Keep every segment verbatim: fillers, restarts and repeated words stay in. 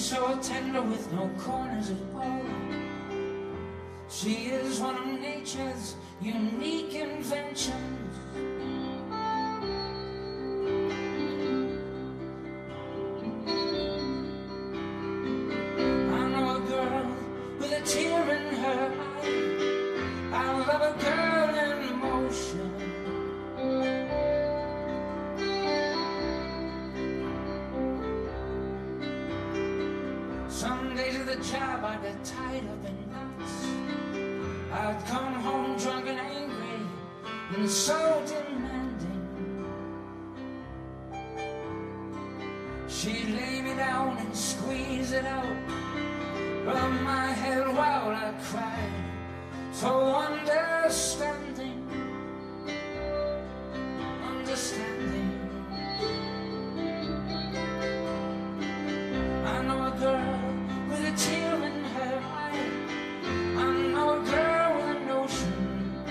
so tender with no corners at all. She is one of nature's unique inventions. I know a girl with a tear in her eye. I love a girl in motion. Some days at the job I got tied up in knots. I'd come home drunk and angry and so demanding. She'd lay me down and squeeze it out, rub my head while I cried, so understanding, understanding. I know a girl with a tear in her eye. I know a girl with a notion.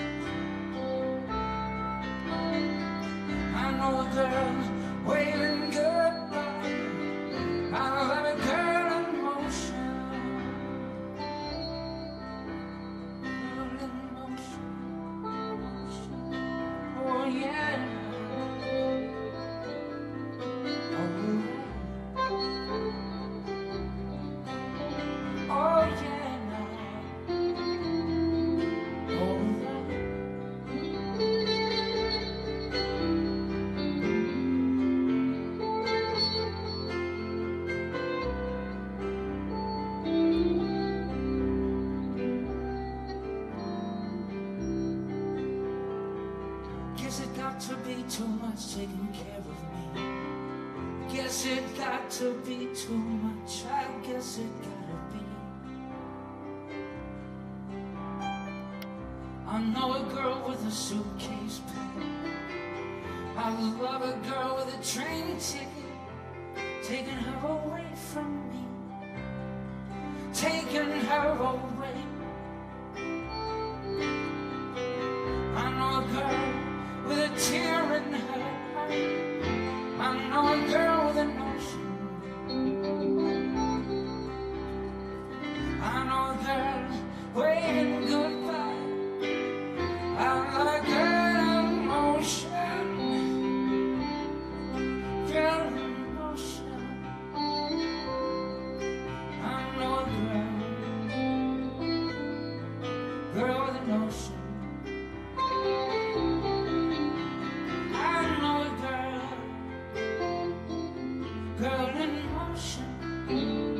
I know a girl waving goodbye. I love a girl in motion. Girl in motion, motion. Oh yeah. Oh yeah, oh yeah. Guess it got to be too much taking care of me. Guess it got to be too much. I guess it gotta be. I know a girl with a suitcase packed. I love a girl with a train ticket, taking her away from me, taking her away. I know a girl with a tear in her eye. I know a girl with a notion. I know a girl waving goodbye. I love a girl in motion. Girl in motion. I know a girl, girl with a notion. I know a girl, girl in motion.